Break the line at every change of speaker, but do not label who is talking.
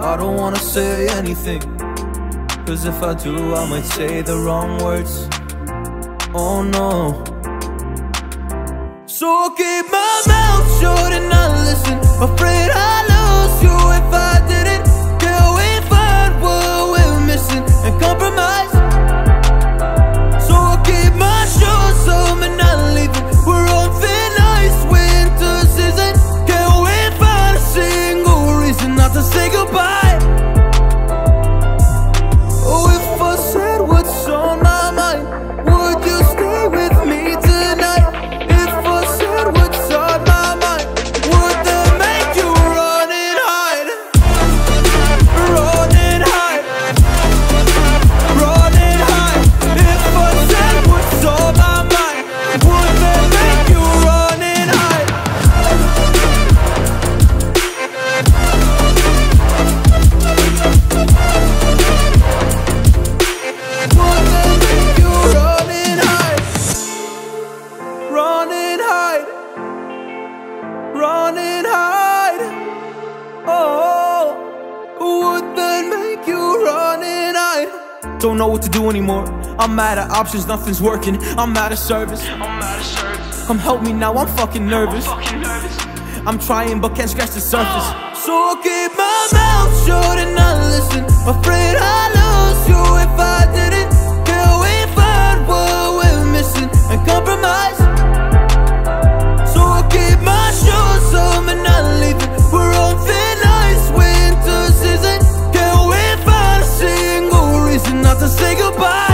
I don't wanna say anything, cause if I do, I might say the wrong words. Oh no. So I'll keep my mouth shut and not listen. Afraid I'd lose you if I didn't. Till we find what we're missing and compromise. So I'll keep my shoes on and not leaving. We're on thin ice, winter season. Can't we find a single reason not to say goodbye? Oh, if I said what's on my mind, would you stay with me tonight? If I said what's on my mind, would that make you run and hide? Run and hide. Run and hide. If I said what's on my mind, would that make you run and hide? Would that make you run and hide? Run and hide. Run and hide. Oh, would that make you run and hide? Don't know what to do anymore. I'm out of options, nothing's working. I'm out of service. Come help me now, I'm fucking nervous. I'm trying but can't scratch the surface. So I'll keep my mouth shut and not listen. Afraid I'd lose you if I didn't. Till we find what we're missing and compromise. So I'll keep my shoes on and not leaving. We're on thin ice, winter season. Can't we find a single reason not to say goodbye?